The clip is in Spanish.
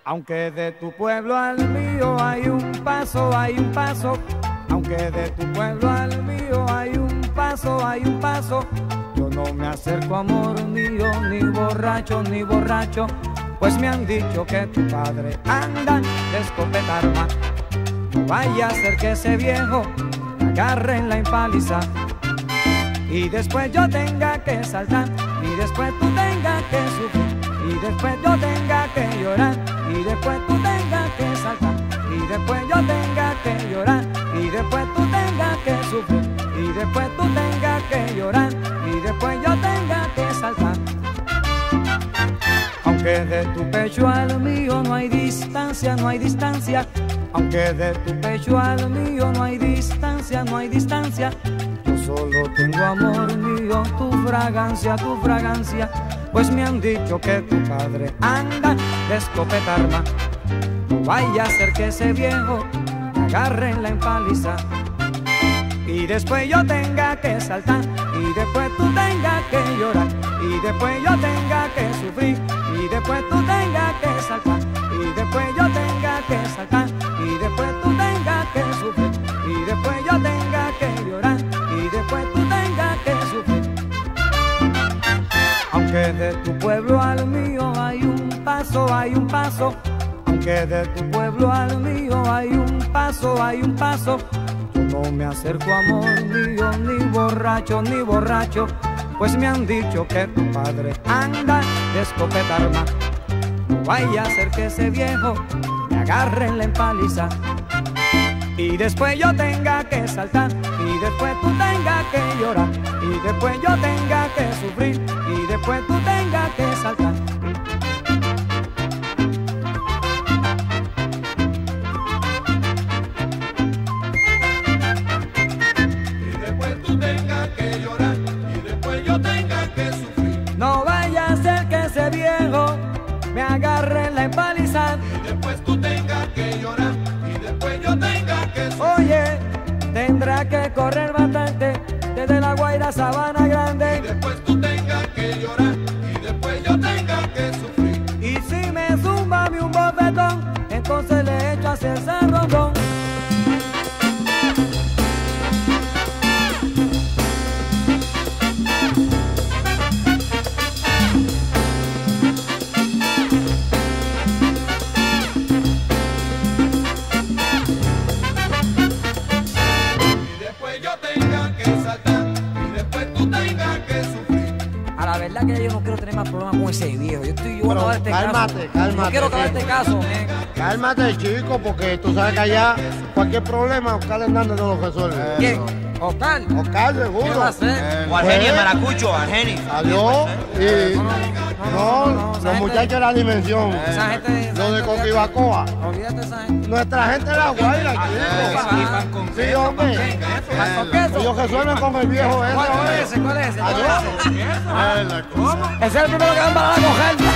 Aunque de tu pueblo al mío hay un paso, hay un paso. Aunque de tu pueblo al mío hay un paso, hay un paso. Yo no me acerco, amor mío, ni borracho, ni borracho. Pues me han dicho que tu padre anda de escopeta arma. No vaya a ser que ese viejo me agarre en la empaliza y después yo tenga que saltar, y después tú tengas que sufrir, y después yo tenga que llorar, y después tú tengas que saltar, y después yo tenga que llorar, y después tú tengas que sufrir, y después tú tengas que llorar, y después yo tenga que saltar. Aunque de tu pecho al mío no hay distancia, no hay distancia. Aunque de tu pecho al mío no hay distancia, no hay distancia. Yo solo tengo, amor mío, tu fragancia, tu fragancia. Pues me han dicho que tu padre anda de escopeta arma. No vaya a ser que ese viejo me agarre en la empaliza y después yo tenga que saltar, y después tú tengas que llorar, y después yo tenga que sufrir, y después tú tengas que saltar, y después yo tenga que saltar, y después tú tengas que sufrir, y después yo tenga que llorar, y después tú tengas que sufrir. Aunque de tu pueblo al mío hay un paso, hay un paso. Aunque de tu pueblo al mío hay un paso, hay un paso. Yo no me acerco, amor mío, ni borracho, ni borracho. Pues me han dicho que tu padre anda de escopeta arma. No vaya a ser que ese viejo me agarre en la empaliza y después yo tenga que saltar, y después tú tengas que llorar, y después yo tenga que sufrir, y después tú tengas que saltar. No vaya a ser que ese viejo me agarre en la empaliza y después tú tengas que llorar, y después yo tenga que sufrir. Oye, tendrá que correr bastante desde La Guaira a Sabana Grande, y después tú tengas que llorar, y después yo tenga que sufrir. y si me zumba un bofetón, entonces le echo a hacer rondón. La verdad que yo no quiero tener más problemas con ese viejo. Yo voy a acabar este cálmate, caso. cálmate. No quiero acabar este caso, Cálmate, chico, porque tú sabes que allá cualquier problema Oscar Hernández no lo resuelve. ¿Quién? ¿Oscar? Oscar, seguro. ¿Qué va a hacer? O Argenis, Maracucho, Argenis. Adiós. No, los muchachos de la dimensión. Esa gente... Los de Coquibacoa. Olvídate de esa gente. Nuestra gente de La Guaira, chico. Sí, hombre. Ellos resuelven con el viejo ese. ¿Cuál es ese? ¿Cuál es ese? Adiós. ¿Cómo? Ese es el primero que van para la coger.